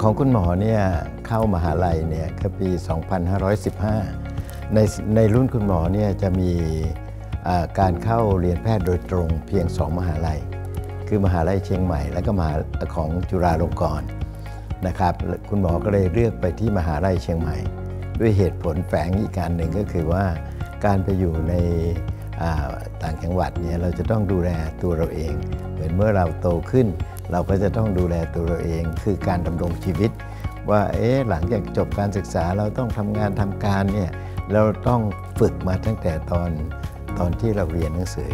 ของคุณหมอเนี่ยเข้ามหาลัยเนี่ยคือปี 2515 ในรุ่นคุณหมอเนี่ยจะมีการเข้าเรียนแพทย์โดยตรงเพียง 2 มหาลัยคือมหาลัยเชียงใหม่และก็มหาของจุฬาลงกรณ์นะครับคุณหมอก็เลยเลือกไปที่มหาลัยเชียงใหม่ด้วยเหตุผลแฝงอีกการหนึ่งก็คือว่าการไปอยู่ในต่างจังหวัดเนี่ยเราจะต้องดูแลตัวเราเองเหมือนเมื่อเราโตขึ้นเราก็จะต้องดูแลตัวเราเองคือการดำรงชีวิตว่าหลังจากจบการศึกษาเราต้องทำงานทำการเนี่ยเราต้องฝึกมาตั้งแต่ตอนที่เราเรียนหนังสือ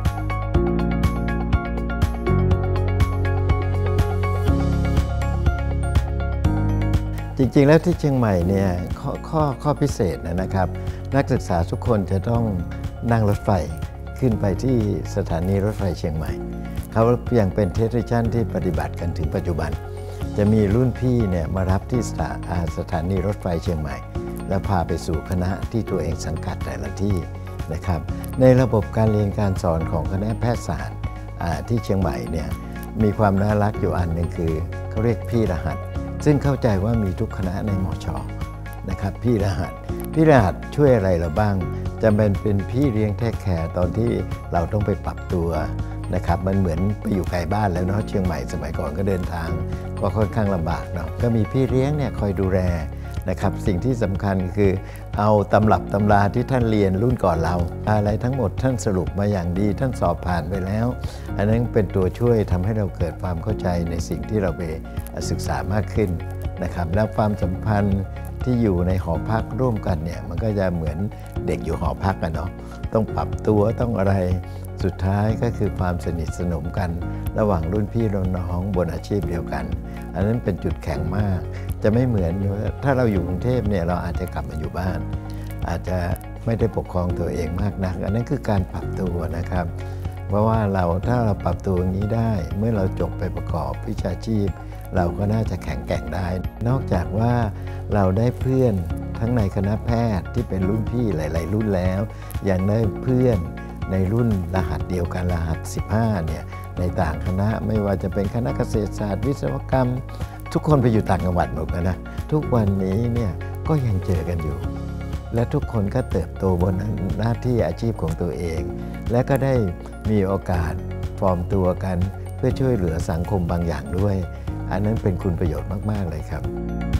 จริงๆแล้วที่เชียงใหม่เนี่ยข้อพิเศษนะครับนักศึกษาทุกคนจะต้องนั่งรถไฟขึ้นไปที่สถานีรถไฟเชียงใหม่เขายังเป็นเทดิชันที่ปฏิบัติกันถึงปัจจุบันจะมีรุ่นพี่เนี่ยมารับที่สถานีรถไฟเชียงใหม่แล้วพาไปสู่คณะที่ตัวเองสังกัดแต่ละที่นะครับในระบบการเรียนการสอนของคณะแพทยศาสตร์ที่เชียงใหม่เนี่ยมีความน่ารักอยู่อันหนึ่งคือเขาเรียกพี่รหัสซึ่งเข้าใจว่ามีทุกคณะในมช.นะครับพี่รหัสช่วยอะไรเราบ้างจะเป็นพี่เลี้ยงแท้แคร์ตอนที่เราต้องไปปรับตัวนะครับมันเหมือนไปอยู่ไกลบ้านแล้วเนาะเชียงใหม่สมัยก่อนก็เดินทางก็ค่อนข้างลำบากเนาะก็มีพี่เลี้ยงเนี่ยคอยดูแลนะครับสิ่งที่สำคัญคือเอาตำรับตำราที่ท่านเรียนรุ่นก่อนเราอะไรทั้งหมดท่านสรุปมาอย่างดีท่านสอบผ่านไปแล้วอันนั้นเป็นตัวช่วยทำให้เราเกิดความเข้าใจในสิ่งที่เราไปศึกษามากขึ้นนะครับแล้วความสัมพันธ์ที่อยู่ในหอพักร่วมกันเนี่ยมันก็จะเหมือนเด็กอยู่หอพักกันเนาะต้องปรับตัวต้องอะไรสุดท้ายก็คือความสนิทสนมกันระหว่างรุ่นพี่รุ่นน้องบนอาชีพเดียวกันอันนั้นเป็นจุดแข็งมากจะไม่เหมือนถ้าเราอยู่กรุงเทพเนี่ยเราอาจจะกลับมาอยู่บ้านอาจจะไม่ได้ปกครองตัวเองมากนักอันนั้นคือการปรับตัวนะครับเพราะว่าถ้าเราปรับตัวอย่างนี้ได้เมื่อเราจบไปประกอบวิชาชีพเราก็น่าจะแข็งแกร่งได้นอกจากว่าเราได้เพื่อนทั้งในคณะแพทย์ที่เป็นรุ่นพี่หลายๆรุ่นแล้วยังได้เพื่อนในรุ่นรหัสเดียวกันรหัส15เนี่ยในต่างคณะไม่ว่าจะเป็นคณะเกษตรศาสตร์วิศวกรรมทุกคนไปอยู่ต่างจังหวัดหมดนะทุกวันนี้เนี่ยก็ยังเจอกันอยู่และทุกคนก็เติบโตบนหน้าที่อาชีพของตัวเองและก็ได้มีโอกาสฟอร์มตัวกันเพื่อช่วยเหลือสังคมบางอย่างด้วยอันนั้นเป็นคุณประโยชน์มากๆเลยครับ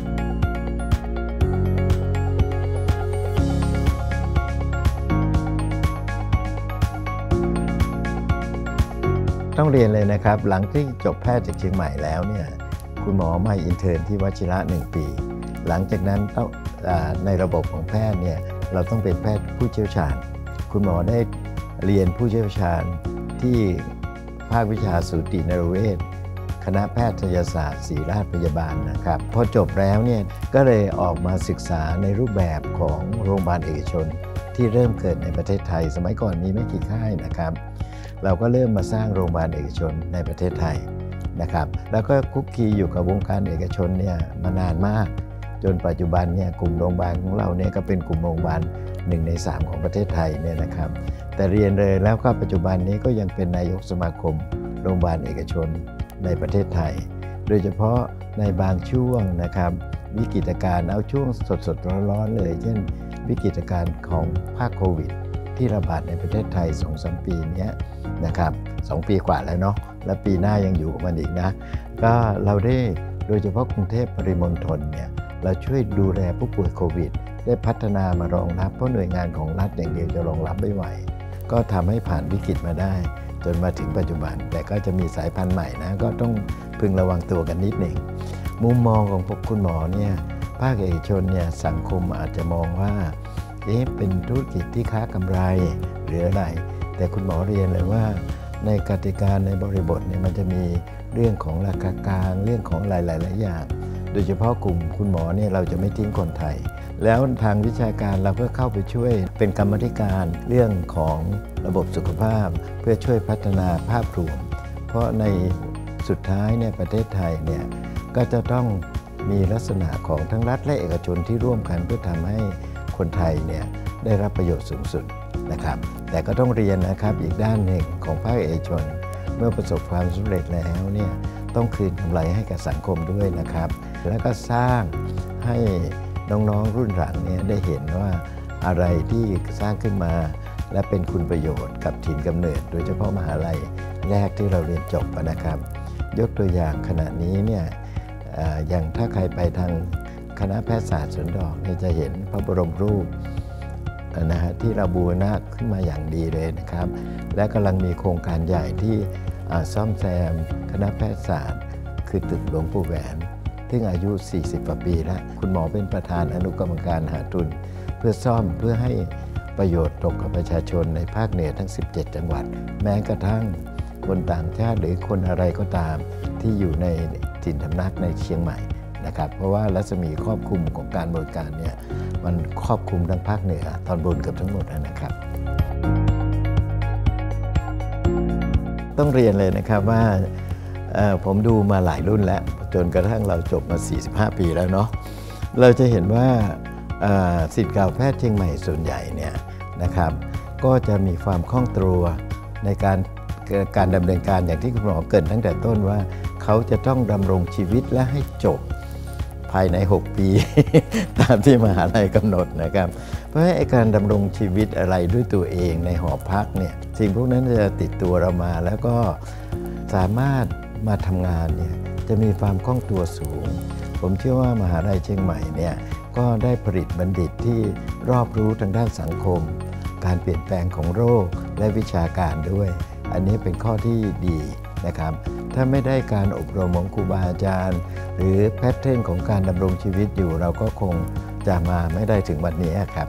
ต้องเรียนเลยนะครับหลังที่จบแพทย์จากเชียงใหม่แล้วเนี่ยคุณหมอมาอินเทิร์นที่วชิระ1 ปีหลังจากนั้นในระบบของแพทย์เนี่ยเราต้องเป็นแพทย์ผู้เชี่ยวชาญคุณหมอได้เรียนผู้เชี่ยวชาญที่ภาควิชาสูตินรีเวชคณะแพทยศาสตร์ศิริราชพยาบาลนะครับพอจบแล้วเนี่ยก็เลยออกมาศึกษาในรูปแบบของโรงพยาบาลเอกชนที่เริ่มเกิดในประเทศไทยสมัยก่อนมีไม่กี่ค่ายนะครับเราก็เริ่มมาสร้างโรงพยาบาลเอกชนในประเทศไทยนะครับแล้วก็คุกคีอยู่กับวงการเอกชนเนี่ยมานานมากจนปัจจุบันเนี่ยกลุ่มโรงพยาบาลของเราเนี่ยก็เป็นกลุ่มโรงพยาบาล1 ใน 3ของประเทศไทยเนี่ยนะครับแต่เรียนเลยแล้วก็ปัจจุบันนี้ก็ยังเป็นนายกสมาคมโรงพยาบาลเอกชนในประเทศไทยโดยเฉพาะในบางช่วงนะครับวิกฤตการณ์เอาช่วงสดๆร้อนๆเลยเช่นวิกฤตการณ์ของภาคโควิดที่ระบาดในประเทศไทย 2-3 ปีนี้นะครับ2 ปีกว่าแล้วเนาะและปีหน้ายังอยู่กับมันอีกนะก็เราได้โดยเฉพาะกรุงเทพปริมณฑลเนี่ยเราช่วยดูแลผู้ป่วยโควิดได้พัฒนามารองรับเพราะหน่วยงานของรัฐอย่างเดียวจะรองรับไม่ไหวก็ทำให้ผ่านวิกฤตมาได้จนมาถึงปัจจุบันแต่ก็จะมีสายพันธุ์ใหม่นะก็ต้องพึงระวังตัวกันนิดหนึ่งมุมมองของพวกคุณหมอเนี่ยภาคเอกชนเนี่ยสังคมอาจจะมองว่าเป็นธุรกิจที่ค้ากำไรหรืออะไรแต่คุณหมอเรียนเลยว่าในกติกาในบริบทเนี่ยมันจะมีเรื่องของราคากลางเรื่องของหลายๆอย่างโดยเฉพาะกลุ่มคุณหมอเนี่ยเราจะไม่ทิ้งคนไทยแล้วทางวิชาการเราก็เข้าไปช่วยเป็นกรรมธิการเรื่องของระบบสุขภาพเพื่อช่วยพัฒนาภาพรวมเพราะในสุดท้ายเนี่ยประเทศไทยเนี่ยก็จะต้องมีลักษณะของทั้งรัฐและเอกชนที่ร่วมกันเพื่อทำให้คนไทยเนี่ยได้รับประโยชน์สูงสุดนะครับแต่ก็ต้องเรียนนะครับอีกด้านหนึ่งของภาคเอกชนเมื่อประสบความสำเร็จแล้วเนี่ยต้องคืนกำไรให้กับสังคมด้วยนะครับแล้วก็สร้างให้น้องๆรุ่นหลังเนี่ยได้เห็นว่าอะไรที่สร้างขึ้นมาและเป็นคุณประโยชน์กับถิ่นกำเนิดโดยเฉพาะมหาลัยแรกที่เราเรียนจบนะครับยกตัวอย่างขณะนี้เนี่ยอย่างถ้าใครไปทางคณะแพทยศาสตร์สวนดอกเนี่ยจะเห็นพระบรมรูปนะฮะที่เราบูรณะขึ้นมาอย่างดีเลยนะครับและกำลังมีโครงการใหญ่ที่ซ่อมแซมคณะแพทยศาสตร์คือตึกหลวงปู่แหวนซึ่งอายุ 40 กว่าปีแล้วคุณหมอเป็นประธานอนุกรรมการหาทุนเพื่อซ่อมเพื่อให้ประโยชน์ตกกับประชาชนในภาคเหนือทั้ง 17 จังหวัดแม้กระทั่งคนต่างชาติหรือคนอะไรก็ตามที่อยู่ในถิ่นพำนักในเชียงใหม่นะครับเพราะว่ารัศมีครอบคลุมของการบริการเนี่ยมันครอบคลุมทั้งภาคเหนือตอนบนเกือบทั้งหมดนะครับต้องเรียนเลยนะครับว่าผมดูมาหลายรุ่นแล้วจนกระทั่งเราจบมา 45 ปีแล้วเนาะเราจะเห็นว่าศิษย์เก่าแพทย์เชียงใหม่ส่วนใหญ่เนี่ยนะครับก็จะมีความคล่องตัวในการดำเนินการอย่างที่คุณหมอเกริ่นตั้งแต่ต้นว่าเขาจะต้องดำรงชีวิตและให้จบภายใน 6 ปี ตามที่มหาลัยกำหนดนะครับเพราะการดำรงชีวิตอะไรด้วยตัวเองในหอพักเนี่ยสิ่งพวกนั้นจะติดตัวเรามาแล้วก็สามารถมาทำงานเนี่ยจะมีความคล่องตัวสูงผมเชื่อว่ามหาลัยเชียงใหม่เนี่ยก็ได้ผลิตบัณฑิตที่รอบรู้ทางด้านสังคมการเปลี่ยนแปลงของโรคและวิชาการด้วยอันนี้เป็นข้อที่ดีนะครับถ้าไม่ได้การอบรมของครูบาอาจารย์หรือแพทเทิร์นของการดำรงชีวิตอยู่เราก็คงจะมาไม่ได้ถึงวันนี้ครับ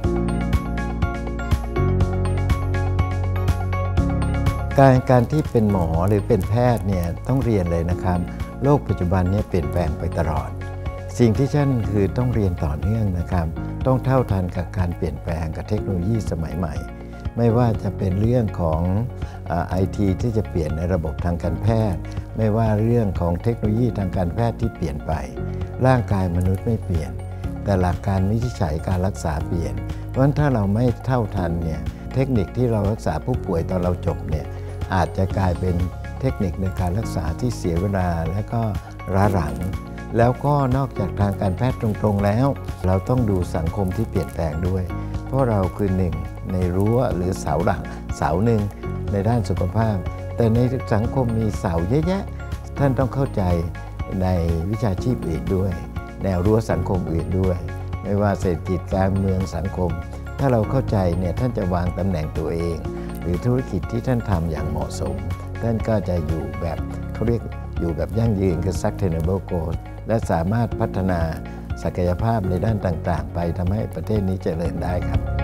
การที่เป็นหมอหรือเป็นแพทย์เนี่ยต้องเรียนเลยนะครับโลกปัจจุบันนี้เปลี่ยนแปลงไปตลอดสิ่งที่ท่านคือต้องเรียนต่อเนื่องนะครับต้องเท่าทันกับการเปลี่ยนแปลงกับเทคโนโลยีสมัยใหม่ไม่ว่าจะเป็นเรื่องของIT ที่จะเปลี่ยนในระบบทางการแพทย์ไม่ว่าเรื่องของเทคโนโลยีทางการแพทย์ที่เปลี่ยนไปร่างกายมนุษย์ไม่เปลี่ยนแต่หลักการวินิจฉัยการรักษาเปลี่ยนเพราะฉะนั้นถ้าเราไม่เท่าทันเนี่ยเทคนิคที่เรารักษาผู้ป่วยตอนเราจบเนี่ยอาจจะกลายเป็นเทคนิคในการรักษาที่เสียเวลาและก็ล้าหลังแล้วก็นอกจากทางการแพทย์ตรงๆแล้วเราต้องดูสังคมที่เปลี่ยนแปลงด้วยเพราะเราคือหนึ่งในรั้วหรือเสาหลักเสาหนึ่งในด้านสุขภาพแต่ในสังคมมีเสาเยอะแยะท่านต้องเข้าใจในวิชาชีพอื่นด้วยแนวรั้วสังคมอื่นด้วยไม่ว่าเศรษฐกิจการเมืองสังคมถ้าเราเข้าใจเนี่ยท่านจะวางตำแหน่งตัวเองหรือธุรกิจที่ท่านทำอย่างเหมาะสมท่านก็จะอยู่แบบเขาเรียกอยู่แบบยั่งยืนคือ sustainable growth และสามารถพัฒนาศักยภาพในด้านต่างๆไปทำให้ประเทศนี้เจริญได้ครับ